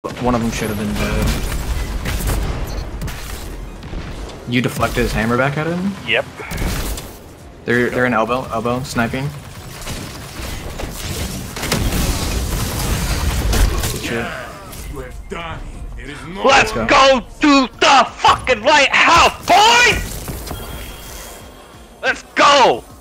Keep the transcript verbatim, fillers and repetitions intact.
One of them should have been dead. You deflected his hammer back at him? Yep. They're they're in elbow, elbow, sniping. Good shit. Let's go. go to the fucking lighthouse, boys! Let's go!